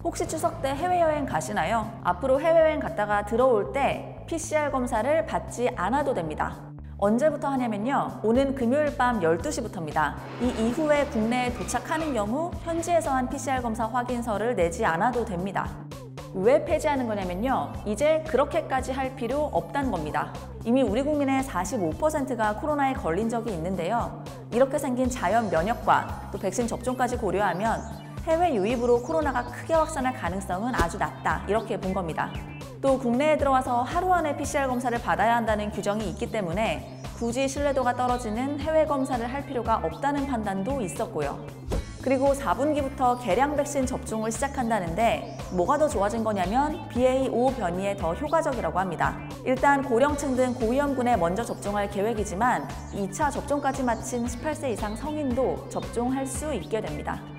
혹시 추석 때 해외여행 가시나요? 앞으로 해외여행 갔다가 들어올 때 PCR 검사를 받지 않아도 됩니다. 언제부터 하냐면요. 오는 금요일 밤 12시부터입니다. 이 이후에 국내에 도착하는 경우 현지에서 한 PCR 검사 확인서를 내지 않아도 됩니다. 왜 폐지하는 거냐면요. 이제 그렇게까지 할 필요 없다는 겁니다. 이미 우리 국민의 45%가 코로나에 걸린 적이 있는데요. 이렇게 생긴 자연 면역과 또 백신 접종까지 고려하면 해외 유입으로 코로나가 크게 확산할 가능성은 아주 낮다, 이렇게 본 겁니다. 또 국내에 들어와서 하루 안에 PCR 검사를 받아야 한다는 규정이 있기 때문에 굳이 신뢰도가 떨어지는 해외 검사를 할 필요가 없다는 판단도 있었고요. 그리고 4분기부터 개량 백신 접종을 시작한다는데 뭐가 더 좋아진 거냐면 BA.5 변이에 더 효과적이라고 합니다. 일단 고령층 등 고위험군에 먼저 접종할 계획이지만 2차 접종까지 마친 18세 이상 성인도 접종할 수 있게 됩니다.